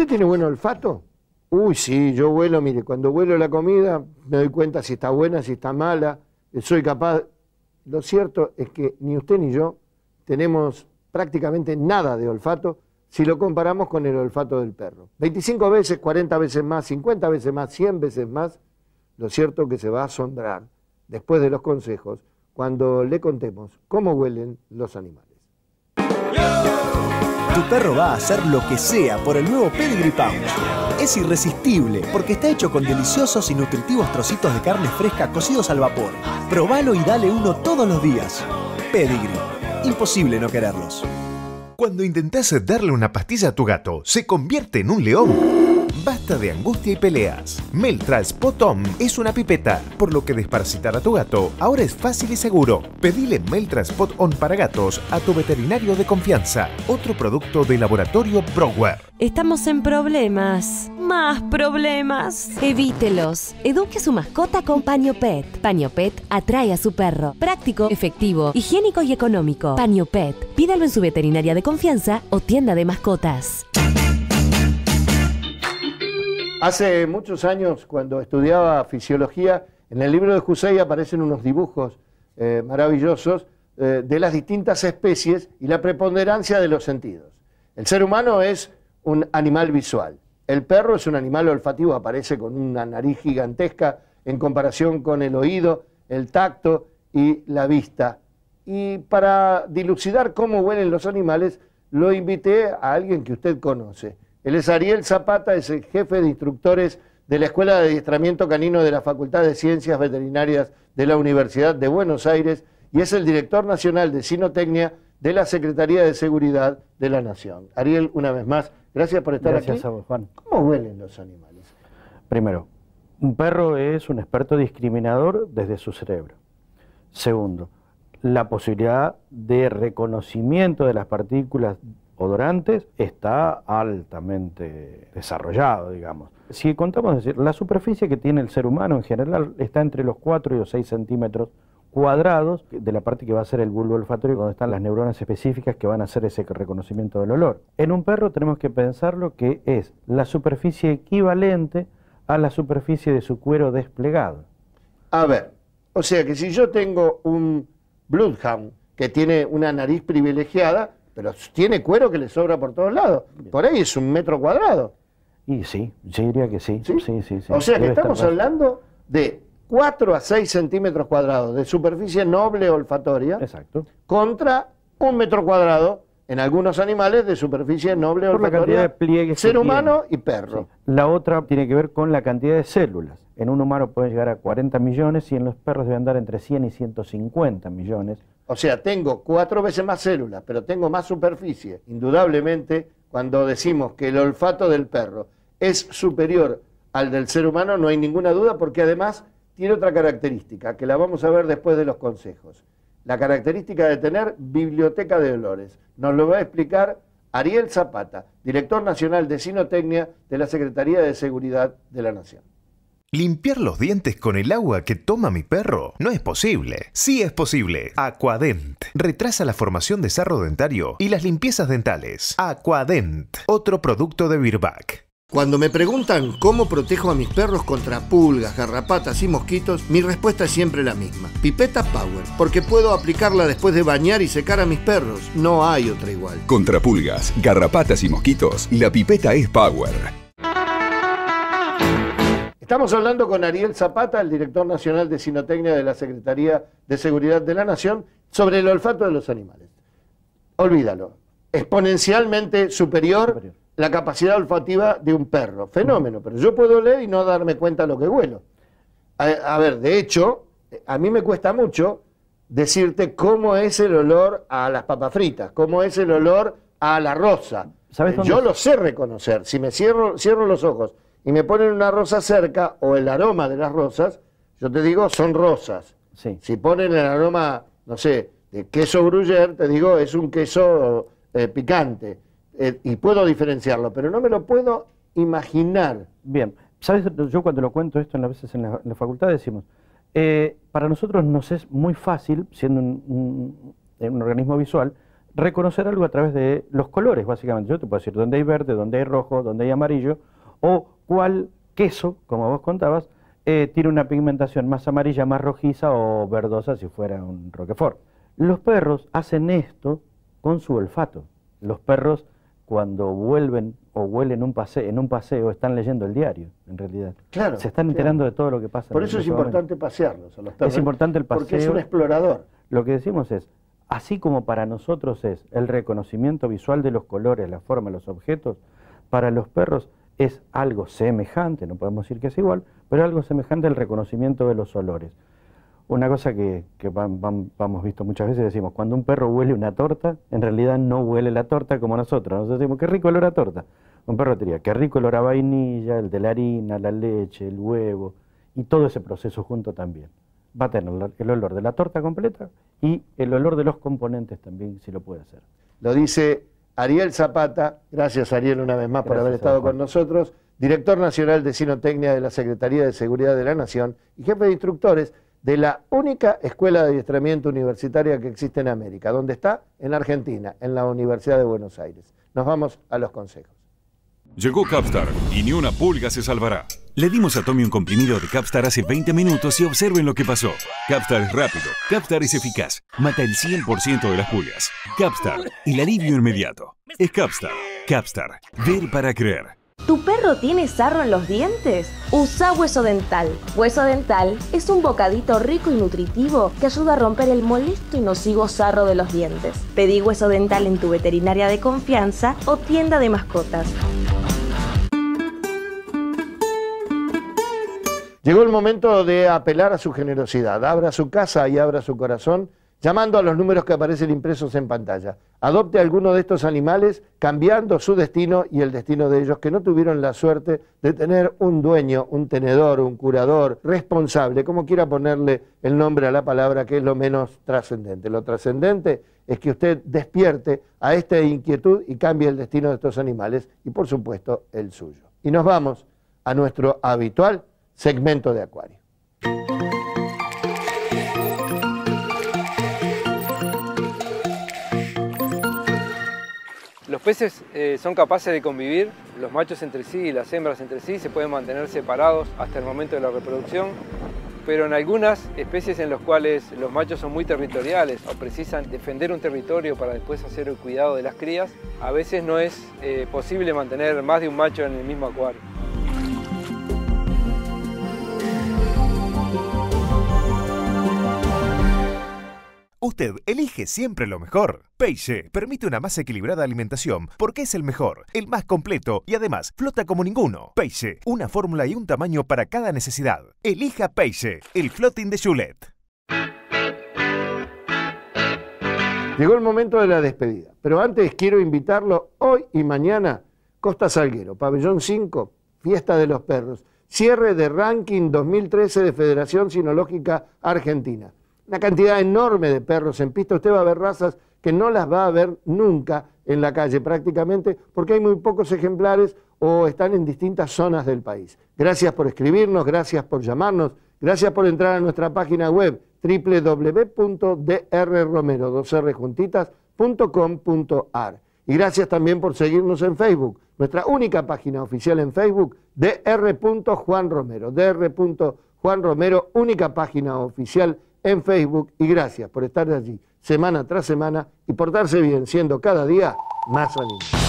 ¿Usted tiene buen olfato? Uy, sí, yo huelo, mire, cuando huelo la comida me doy cuenta si está buena, si está mala, soy capaz. Lo cierto es que ni usted ni yo tenemos prácticamente nada de olfato si lo comparamos con el olfato del perro. 25 veces, 40 veces más, 50 veces más, 100 veces más. Lo cierto es que se va a asombrar, después de los consejos, cuando le contemos cómo huelen los animales. Tu perro va a hacer lo que sea por el nuevo Pedigree Pound. Es irresistible porque está hecho con deliciosos y nutritivos trocitos de carne fresca cocidos al vapor. Probalo y dale uno todos los días. Pedigree. Imposible no quererlos. Cuando intentás darle una pastilla a tu gato, se convierte en un león. Basta de angustia y peleas. Meltra Spot On es una pipeta, por lo que desparasitar a tu gato ahora es fácil y seguro. Pedile Meltra Spot On para gatos a tu veterinario de confianza. Otro producto de Laboratorio Brower. Estamos en problemas. Más problemas. Evítelos. Eduque a su mascota con Paño Pet. Paño Pet atrae a su perro. Práctico, efectivo, higiénico y económico. Paño Pet. Pídalo en su veterinaria de confianza o tienda de mascotas. Hace muchos años, cuando estudiaba fisiología, en el libro de Hussey aparecen unos dibujos maravillosos de las distintas especies y la preponderancia de los sentidos. El ser humano es un animal visual. El perro es un animal olfativo, aparece con una nariz gigantesca en comparación con el oído, el tacto y la vista. Y para dilucidar cómo huelen los animales, lo invité a alguien que usted conoce. Él es Ariel Zapata, es el jefe de instructores de la Escuela de Adiestramiento Canino de la Facultad de Ciencias Veterinarias de la Universidad de Buenos Aires y es el director nacional de Sinotecnia de la Secretaría de Seguridad de la Nación. Ariel, una vez más, gracias por estar aquí. Gracias a vos, Juan. ¿Cómo huelen los animales? Primero, un perro es un experto discriminador desde su cerebro. Segundo, la posibilidad de reconocimiento de las partículas odorantes está altamente desarrollado, digamos. Si contamos, es decir, la superficie que tiene el ser humano en general está entre los 4 y los 6 centímetros cuadrados de la parte que va a ser el bulbo olfatorio, donde están las neuronas específicas que van a hacer ese reconocimiento del olor. En un perro tenemos que pensarlo que es la superficie equivalente a la superficie de su cuero desplegado. A ver, o sea que si yo tengo un Bloodhound que tiene una nariz privilegiada, pero tiene cuero que le sobra por todos lados. Por ahí es 1 metro cuadrado. Y sí, yo diría que sí. ¿Sí? Sí. O sea que estamos hablando de 4 a 6 centímetros cuadrados de superficie noble olfatoria. Exacto. Contra 1 metro cuadrado en algunos animales de superficie noble por olfatoria. La cantidad de pliegues ser que humano tiene. Y perro. Sí. La otra tiene que ver con la cantidad de células. En un humano pueden llegar a 40 millones y en los perros deben andar entre 100 y 150 millones. O sea, tengo 4 veces más células, pero tengo más superficie. Indudablemente, cuando decimos que el olfato del perro es superior al del ser humano, no hay ninguna duda, porque además tiene otra característica, que la vamos a ver después de los consejos. La característica de tener biblioteca de olores. Nos lo va a explicar Ariel Zapata, director nacional de Sinotecnia de la Secretaría de Seguridad de la Nación. ¿Limpiar los dientes con el agua que toma mi perro? No es posible. Sí es posible. Aquadent. Retrasa la formación de sarro dentario y las limpiezas dentales. Aquadent. Otro producto de Virbac. Cuando me preguntan cómo protejo a mis perros contra pulgas, garrapatas y mosquitos, mi respuesta es siempre la misma. Pipeta Power, porque puedo aplicarla después de bañar y secar a mis perros. No hay otra igual. Contra pulgas, garrapatas y mosquitos, la pipeta es Power. Estamos hablando con Ariel Zapata, el director nacional de Sinotecnia de la Secretaría de Seguridad de la Nación, sobre el olfato de los animales. Olvídalo. Exponencialmente superior la capacidad olfativa de un perro. Fenómeno, pero yo puedo oler y no darme cuenta de lo que huelo. A ver, de hecho, a mí me cuesta mucho decirte cómo es el olor a las papas fritas, cómo es el olor a la rosa. ¿Sabes dónde? Yo lo sé reconocer. Si me cierro los ojos y me ponen una rosa cerca, o el aroma de las rosas, yo te digo, son rosas. Sí. Si ponen el aroma, no sé, de queso gruyère, te digo, es un queso picante. Y puedo diferenciarlo, pero no me lo puedo imaginar. Bien, ¿sabes? Yo cuando lo cuento esto a veces en la facultad decimos, para nosotros nos es muy fácil, siendo un organismo visual, reconocer algo a través de los colores, básicamente. Yo te puedo decir dónde hay verde, dónde hay rojo, dónde hay amarillo, o cuál queso, como vos contabas, tiene una pigmentación más amarilla, más rojiza o verdosa si fuera un Roquefort. Los perros hacen esto con su olfato. Los perros, cuando vuelven o huelen en un paseo, están leyendo el diario, en realidad. Claro, se están enterando de todo lo que pasa. Por eso es importante pasearlos a los perros. Es importante el paseo. Porque es un explorador. Lo que decimos es, así como para nosotros es el reconocimiento visual de los colores, la forma, los objetos, para los perros es algo semejante, no podemos decir que es igual, pero algo semejante al reconocimiento de los olores. Una cosa que hemos visto muchas veces, decimos, cuando un perro huele una torta, en realidad no huele la torta como nosotros. Nosotros decimos, qué rico olor a torta. Un perro diría, qué rico olor a vainilla, el de la harina, la leche, el huevo, y todo ese proceso junto también. Va a tener el olor de la torta completa y el olor de los componentes también, si lo puede hacer. Lo dice Ariel Zapata, gracias Ariel una vez más por haber estado con nosotros, director nacional de Cinotecnia de la Secretaría de Seguridad de la Nación y jefe de instructores de la única escuela de adiestramiento universitaria que existe en América. ¿Dónde está? En Argentina, en la Universidad de Buenos Aires. Nos vamos a los consejos. Llegó Capstar y ni una pulga se salvará. Le dimos a Tommy un comprimido de Capstar hace 20 minutos y observen lo que pasó. Capstar es rápido, Capstar es eficaz, mata el 100% de las pulgas. Capstar, el alivio inmediato. Es Capstar. Capstar, ver para creer. ¿Tu perro tiene sarro en los dientes? Usa Hueso Dental. Hueso Dental es un bocadito rico y nutritivo que ayuda a romper el molesto y nocivo sarro de los dientes. Pedí Hueso Dental en tu veterinaria de confianza o tienda de mascotas. Llegó el momento de apelar a su generosidad. Abra su casa y abra su corazón, llamando a los números que aparecen impresos en pantalla. Adopte alguno de estos animales, cambiando su destino y el destino de ellos que no tuvieron la suerte de tener un dueño, un tenedor, un curador, responsable, como quiera ponerle el nombre a la palabra, que es lo menos trascendente. Lo trascendente es que usted despierte a esta inquietud y cambie el destino de estos animales y, por supuesto, el suyo. Y nos vamos a nuestro habitual segmento de Acuario. Los peces son capaces de convivir, los machos entre sí y las hembras entre sí se pueden mantener separados hasta el momento de la reproducción, pero en algunas especies en las cuales los machos son muy territoriales o precisan defender un territorio para después hacer el cuidado de las crías, a veces no es posible mantener más de un macho en el mismo acuario. Usted elige siempre lo mejor. Peixe permite una más equilibrada alimentación porque es el mejor, el más completo y además flota como ninguno. Peixe, una fórmula y un tamaño para cada necesidad. Elija Peixe, el floating de Julet. Llegó el momento de la despedida, pero antes quiero invitarlo hoy y mañana, Costa Salguero, Pabellón 5, Fiesta de los Perros, cierre de ranking 2013 de Federación Cinológica Argentina. Una cantidad enorme de perros en pista, usted va a ver razas que no las va a ver nunca en la calle prácticamente, porque hay muy pocos ejemplares o están en distintas zonas del país. Gracias por escribirnos, gracias por llamarnos, gracias por entrar a nuestra página web www.drromero.com.ar y gracias también por seguirnos en Facebook, nuestra única página oficial en Facebook, dr.juanromero, dr.juanromero, única página oficial en Facebook, y gracias por estar allí semana tras semana y portarse bien, siendo cada día más animado.